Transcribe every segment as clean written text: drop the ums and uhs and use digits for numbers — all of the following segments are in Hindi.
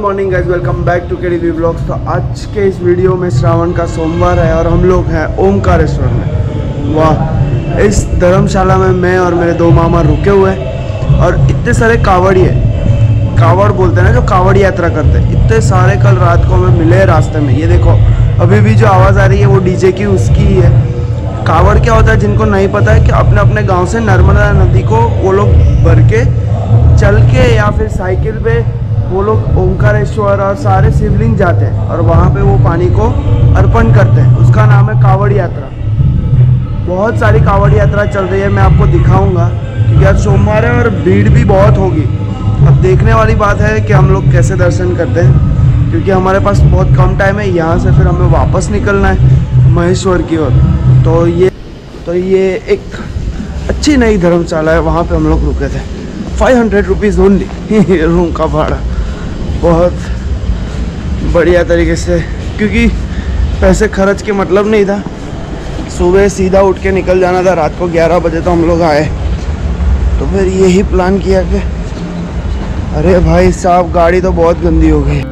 Morning guys, welcome back to KDV blogs. तो आज के इस वीडियो में श्रावण का सोमवार है और हम लोग हैं ओमकारेश्वर में। वाह, इस धर्मशाला में मैं और मेरे दो मामा रुके हुए हैं और इतने सारे कावड़ी है, कावड़ बोलते हैं ना, जो कावड़ यात्रा करते हैं, इतने सारे कल रात को हमें मिले रास्ते में। ये देखो अभी भी जो आवाज़ आ रही है वो डीजे की उसकी ही है। कावड़ क्या होता है, जिनको नहीं पता है, कि अपने अपने गाँव से नर्मदा नदी को वो लोग भर के चल के या फिर साइकिल पे वो लोग ओमकारेश्वर और सारे शिवलिंग जाते हैं और वहाँ पे वो पानी को अर्पण करते हैं। उसका नाम है कावड़ यात्रा। बहुत सारी कावड़ यात्रा चल रही है, मैं आपको दिखाऊंगा क्योंकि आज सोमवार है और भीड़ भी बहुत होगी। अब देखने वाली बात है कि हम लोग कैसे दर्शन करते हैं, क्योंकि हमारे पास बहुत कम टाइम है। यहाँ से फिर हमें वापस निकलना है महेश्वर की ओर। तो ये एक अच्छी नई धर्मशाला है, वहाँ पे हम लोग रुके थे। 500 रुपीज़ ओनली रूम का भाड़ा। बहुत बढ़िया तरीके से, क्योंकि पैसे खर्च के मतलब नहीं था। सुबह सीधा उठ के निकल जाना था, रात को 11 बजे तो हम लोग आए। तो फिर यही प्लान किया कि अरे भाई साहब, गाड़ी तो बहुत गंदी हो गई।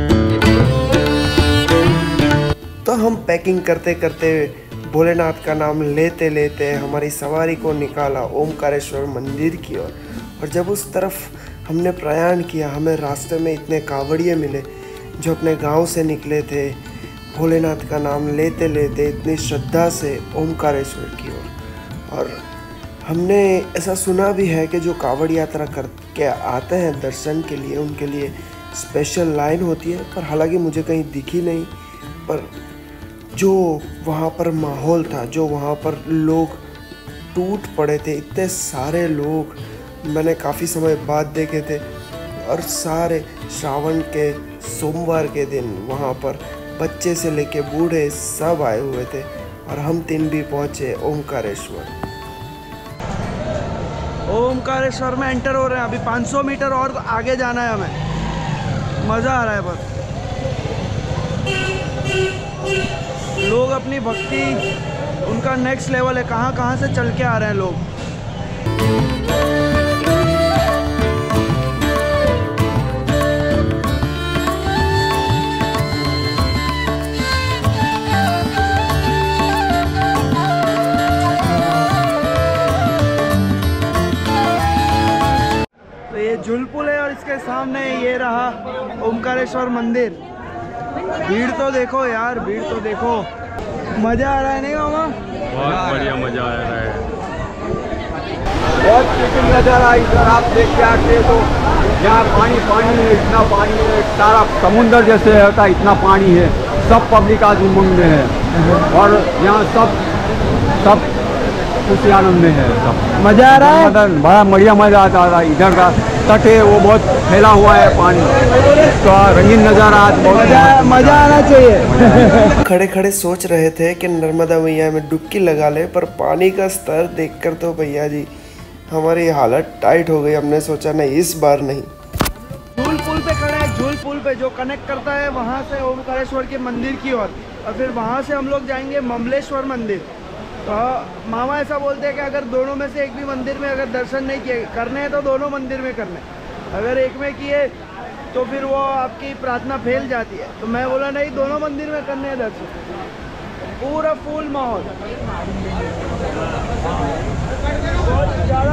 तो हम पैकिंग करते करते, भोलेनाथ का नाम लेते लेते हमारी सवारी को निकाला ओमकारेश्वर मंदिर की ओर। और जब उस तरफ हमने प्रयाण किया, हमें रास्ते में इतने कावड़िए मिले जो अपने गांव से निकले थे भोलेनाथ का नाम लेते लेते इतनी श्रद्धा से ओमकारेश्वर की ओर। और हमने ऐसा सुना भी है कि जो कावड़ यात्रा करके आते हैं दर्शन के लिए, उनके लिए स्पेशल लाइन होती है। पर हालांकि मुझे कहीं दिखी नहीं, पर जो वहाँ पर माहौल था, जो वहाँ पर लोग टूट पड़े थे, इतने सारे लोग मैंने काफ़ी समय बाद देखे थे। और सारे श्रावण के सोमवार के दिन वहाँ पर बच्चे से लेके बूढ़े सब आए हुए थे। और हम 3 भी पहुँचे ओमकारेश्वर। ओमकारेश्वर में एंटर हो रहे हैं। अभी 500 मीटर और आगे जाना है हमें। मज़ा आ रहा है बस। लोग अपनी भक्ति, उनका नेक्स्ट लेवल है। कहाँ कहाँ से चल के आ रहे हैं लोग। तो ये झूल पुल है और इसके सामने ये रहा ओमकारेश्वर मंदिर। भीड़ तो देखो यार, भीड़ तो देखो। मजा आ रहा है नहीं मामा? बहुत बढ़िया मजा आ रहा है। बहुत सुंदर नजारा इधर आप देख के आते तो यहाँ पानी है, इतना पानी है, सारा समुंदर जैसे होता है, इतना पानी है। सब पब्लिक आज उमंग में है और यहाँ सब खुशी आनंद में है। सब मजा आ रहा है, बड़ा बढ़िया मजा आता है। इधर का तट है वो बहुत फैला हुआ है पानी, तो रंगीन नज़ारा आज बहुत मजा आना चाहिए। खड़े खड़े सोच रहे थे कि नर्मदा मैया में डुबकी लगा ले, पर पानी का स्तर देखकर तो भैया जी हमारी हालत टाइट हो गई। हमने सोचा नहीं, इस बार नहीं। झूल पुल पे खड़े हैं, झूल पुल पे जो कनेक्ट करता है वहाँ से ओमकारेश्वर के मंदिर की ओर। और फिर वहाँ से हम लोग जाएंगे ममलेश्वर मंदिर। तो मामा ऐसा बोलते हैं कि अगर दोनों में से एक भी मंदिर में अगर दर्शन नहीं किए करने हैं तो दोनों मंदिर में करने, अगर एक में किए तो फिर वो आपकी प्रार्थना फेल जाती है। तो मैं बोला नहीं, दोनों मंदिर में करने हैं दर्शन। पूरा फुल माहौल, बहुत ज़्यादा।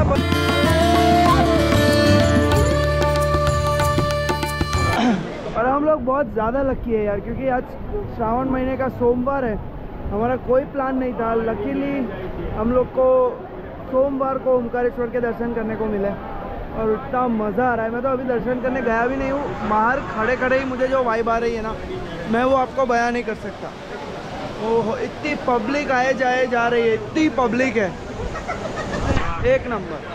और हम लोग बहुत ज़्यादा लकी है यार, क्योंकि आज श्रावण महीने का सोमवार है। हमारा कोई प्लान नहीं था, लकीली हम लोग को सोमवार को ओमकारेश्वर के दर्शन करने को मिले और इतना मज़ा आ रहा है। मैं तो अभी दर्शन करने गया भी नहीं हूँ, बाहर खड़े खड़े ही मुझे जो वाइब आ रही है ना, मैं वो आपको बयान नहीं कर सकता। ओहो, इतनी पब्लिक आए जाए जा रही है, इतनी पब्लिक है, एक नंबर।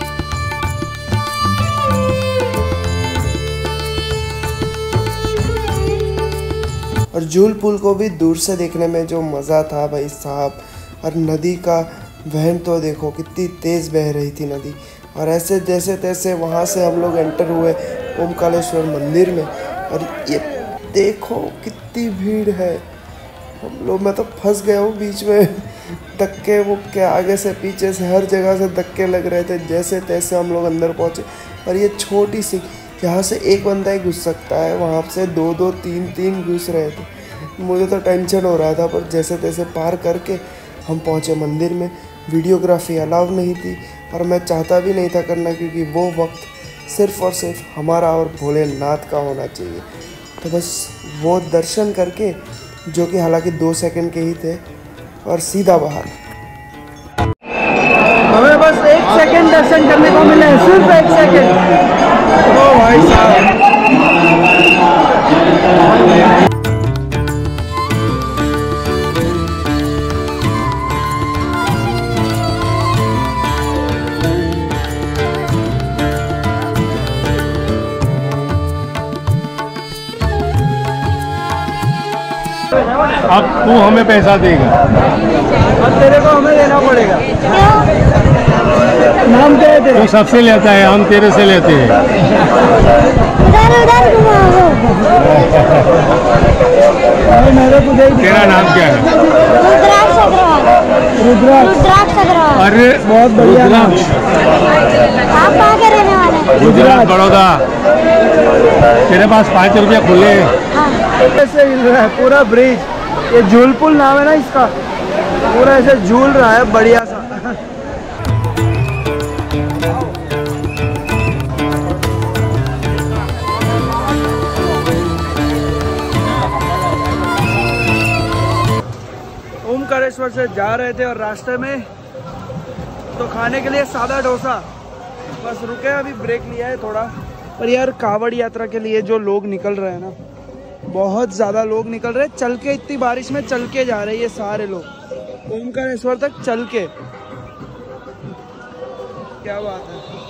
और झूल पुल को भी दूर से देखने में जो मज़ा था भाई साहब। और नदी का वहन तो देखो, कितनी तेज़ बह रही थी नदी। और ऐसे जैसे तैसे वहाँ से हम लोग एंटर हुए ओमकारेश्वर मंदिर में। और ये देखो कितनी भीड़ है। मैं तो फंस गया हूँ बीच में। धक्के मुक्के आगे से पीछे से हर जगह से धक्के लग रहे थे। जैसे तैसे हम लोग अंदर पहुँचे। और ये छोटी सी यहाँ से एक बंदा ही घुस सकता है, वहाँ से 2-2, 3-3 घुस रहे थे। मुझे तो टेंशन हो रहा था, पर जैसे तैसे पार करके हम पहुँचे मंदिर में। वीडियोग्राफी अलाउ नहीं थी और मैं चाहता भी नहीं था करना, क्योंकि वो वक्त सिर्फ़ और सिर्फ हमारा और भोलेनाथ का होना चाहिए। तो बस वो दर्शन करके, जो कि हालांकि 2 सेकंड के ही थे, और सीधा बाहर। हमें बस 1 सेकंड दर्शन करने को मिले, सिर्फ 1 सेकंड। ओ भाई साहब, अब तू हमें पैसा देगा। अब तेरे को हमें देना पड़ेगा। नाम क्या है तेरा? तू सबसे लेता है, हम तेरे से लेते हैं। मेरे को दे। तेरा नाम क्या है? रुद्राक्ष अग्रवाल। रुद्राक्ष अग्रवाल। अरे बहुत बढ़िया नाम। आप कहाँ के रहने वाले हैं? गुजरात, बड़ौदा। तेरे पास 5 रुपया खुले हैं। ऐसे हिल रहा है पूरा ब्रिज, ये झूल पुल नाम है ना इसका, पूरा ऐसे झूल रहा है बढ़िया सा। ओमकारेश्वर से जा रहे थे और रास्ते में तो खाने के लिए सादा डोसा, बस रुके, अभी ब्रेक लिया है थोड़ा। पर यार कांवड़ यात्रा के लिए जो लोग निकल रहे हैं ना, बहुत ज़्यादा लोग निकल रहे हैं चल के, इतनी बारिश में चल के जा रहे हैं ये सारे लोग ओमकारेश्वर तक चल के। क्या बात है।